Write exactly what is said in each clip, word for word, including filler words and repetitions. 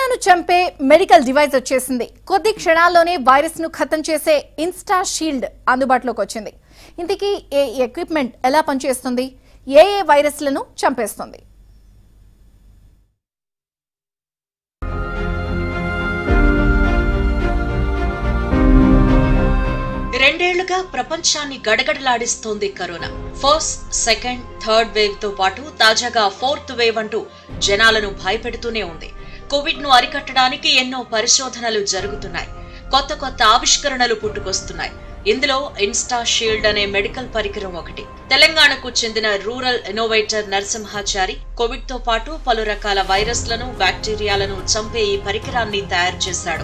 కరోనాను చంపే medical device వచ్చేసింది. కొద్ది క్షణాల్లోనే వైరస్ ను ఖతం చేసే ఇన్స్టాషీల్డ్ అందుబాటులోకి వచ్చింది. ఇంతకీ ఈ ఎక్విప్మెంట్ ఎలా పనిచేస్తుంది, ఏ ఏ వైరస్లను చంపేస్తుంది? రెండేళ్లుగా ప్రపంచాన్ని గడగడలాడిస్తోంది corona. First, second, third wave తో పాటు తాజాగా ఫోర్త్ వేవ్ అంటూ జనాలను భయపెడుతూనే ఉంది. కోవిడ్ ను అరికట్టడానికి ఎన్నో పరిశోధనలు జరుగుతున్నాయి. కొత్త కొత్త ఆవిష్కరణలు పుట్టుకొస్తున్నాయి. ఇందులో ఇన్స్టాషీల్డ్ అనే మెడికల్ పరికరం ఒకటి. తెలంగాణకు చెందిన రూరల్ ఇన్నోవేటర్ నరసింహాచారి కోవిడ్ తో పాటు పలు రకాల వైరస్లను, బ్యాక్టీరియాలను చంపే ఈ పరికరాన్ని తయారు చేశాడు.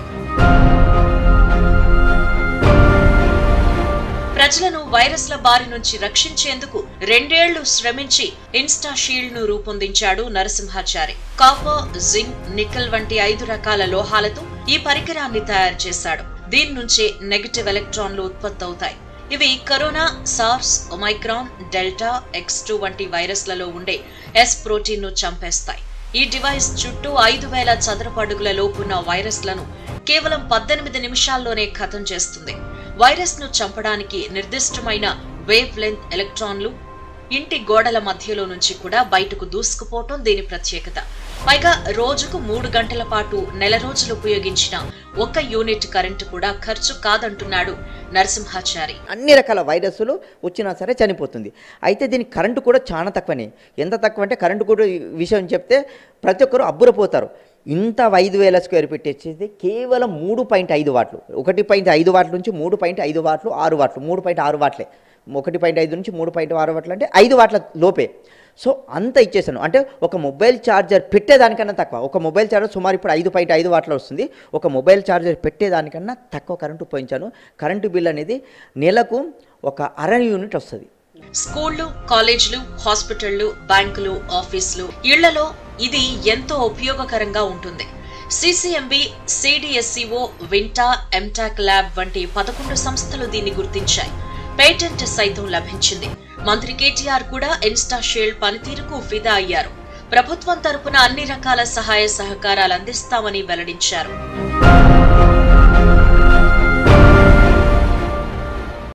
ప్రజలను వైరస్ల బారి నుంచి రక్షించేందుకు రెండేళ్లు శ్రమించి ఇన్స్టాషీల్డ్ ను రూపొందించాడు నరసింహాచారి. కాపర్, జింక్, నికెల్ వంటి ఐదు రకాల లోహాలతో ఈ పరికరాన్ని తయారు చేశాడు. దీని నుంచే నెగటివ్ ఎలక్ట్రాన్లు ఉత్పత్తవుతాయి. ఇవి corona, SARS, omicron, delta, X two వంటి వైరస్లలో ఉండే ఎస్ ప్రోటీన్ ను చంపేస్తాయి. ఈ డివైస్ చుట్టూ ఐదు వేల చదరపు అడుగుల లోపున్న వైరస్లను కేవలం పద్దెనిమిది నిమిషాల్లోనే ఖతం చేస్తుంది. వైరస్ ను చంపడానికి నిర్దిష్టమైన వేవ్ లెంత్ ఎలక్ట్రాన్లు ఇంటి గోడల మధ్యలో నుంచి కూడా బయటకు దూసుకుపోవటం దీని ప్రత్యేకత. పైగా రోజుకు మూడు గంటల పాటు నెల రోజులు ఉపయోగించిన ఒక యూనిట్ కరెంటు కూడా ఖర్చు కాదంటున్నాడు నరసింహాచారి. అన్ని రకాల వైరస్లు వచ్చినా సరే చనిపోతుంది. అయితే దీని కరెంటు కూడా చాలా తక్కువనే. ఎంత తక్కువ అంటే కరెంటు కూడా విషయం చెప్తే ప్రతి ఒక్కరు అబ్బురపోతారు. ఇంత ఐదు వేల స్క్వేర్ ఫీట్ వచ్చేది కేవలం మూడు పాయింట్ ఐదు వాట్లు ఒకటి పాయింట్ ఐదు వాట్ల నుంచి మూడు పాయింట్ ఐదు వాట్లు ఆరు వాట్లు మూడు పాయింట్ ఆరు వాట్లే ఒకటి పాయింట్ ఐదు నుంచి మూడు పాయింట్ ఆరు వాట్లు అంటే ఐదు వాట్ల లోపే. సో అంత ఇచ్చేసాను. అంటే ఒక మొబైల్ ఛార్జర్ పెట్టేదానికన్నా తక్కువ. ఒక మొబైల్ ఛార్జర్ సుమారు ఇప్పుడు ఐదు పాయింట్ ఐదు వాట్ల వస్తుంది. ఒక మొబైల్ ఛార్జర్ పెట్టేదానికన్నా తక్కువ కరెంటు పోయించాను. కరెంటు బిల్ అనేది నెలకు ఒక అర యూనిట్ వస్తుంది. స్కూళ్లు, కాలేజీలు, హాస్పిటళ్లు, బ్యాంకులు, ఆఫీసులు, ఇళ్లలో ఇది ఎంతో ఉపయోగకరంగా ఉంటుంది. సిసిఎంబి, సిడిఎస్సిఓ, వింటా, ఎంటాక్ ల్యాబ్ వంటి పదకొండు సంస్థలు దీన్ని గుర్తించాయి. పేటెంట్ సైతం లభించింది. మంత్రి కేటీఆర్ కూడా ఇన్స్టాషీల్డ్ పనితీరుకు ఫిదా అయ్యారు. ప్రభుత్వం తరపున అన్ని రకాల సహాయ సహకారాలు అందిస్తామని వెల్లడించారు.